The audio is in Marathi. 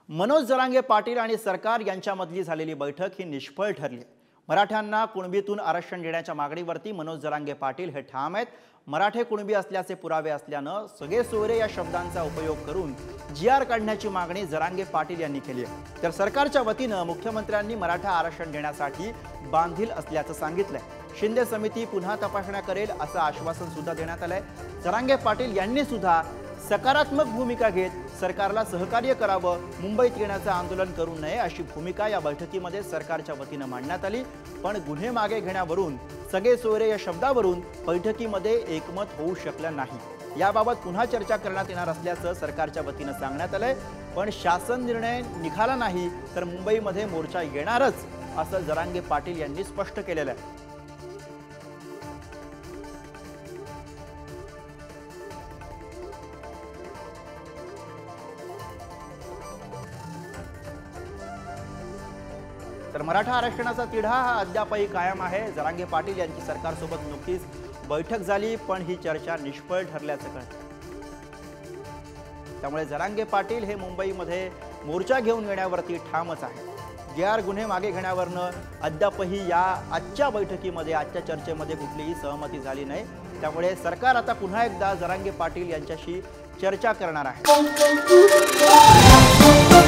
मनोज जरांगे पाटील आणि सरकार यांच्यामधली झालेली बैठक ही निष्फळ ठरली। मराठ्यांना कुणबीतून आरक्षण देण्याच्या मागणीवरती मनोज जरांगे पाटील हे ठाम आहेत। मराठे कुणबी असल्याचे पुरावे असल्याने सगळे सोयरे या शब्दांचा उपयोग करून जीआर काढण्याची मागणी जरांगे पाटील यांनी केली आहे। तर सरकारच्या वतीने मुख्यमंत्र्यांनी मराठा आरक्षण देण्यासाठी बांधील असल्याचं सांगितलंय। शिंदे समिती पुन्हा तपासण्या करेल असं आश्वासन सुद्धा देण्यात आलंय। जरांगे पाटील यांनी सुद्धा सकारात्मक भूमिका घेत सरकारला सहकार्य करावं, मुंबईत येण्याचं आंदोलन करू नये अशी भूमिका या बैठकीमध्ये सरकारच्या वतीने मांडण्यात आली। पण गुन्हे मागे घेण्यावरून सगळे सोयरे या शब्दावरून बैठकीमध्ये एकमत होऊ शकलं नाही। याबाबत पुन्हा चर्चा करण्यात येणार असल्याचं सरकारच्या वतीने सांगण्यात आलंय। पण शासन निर्णय निघाला नाही तर मुंबईमध्ये मोर्चा येणारच असं जरांगे पाटील यांनी स्पष्ट केलेलं आहे। तर मराठा आरक्षणाचा तिढा हा अद्यापही कायम आहे। जरांगे पाटील यांची सरकारसोबत नुकतीच बैठक झाली, पण ही चर्चा निष्फळ ठरल्याचं कळतं। त्यामुळे जरांगे पाटील हे मुंबईमध्ये मोर्चा घेऊन येण्यावरती ठामच आहे। जीआर गुन्हे मागे घेण्यावरनं अद्यापही या आजच्या बैठकीमध्ये, आजच्या चर्चेमध्ये कुठलीही सहमती झाली नाही। त्यामुळे सरकार आता पुन्हा एकदा जरांगे पाटील यांच्याशी चर्चा करणार आहे।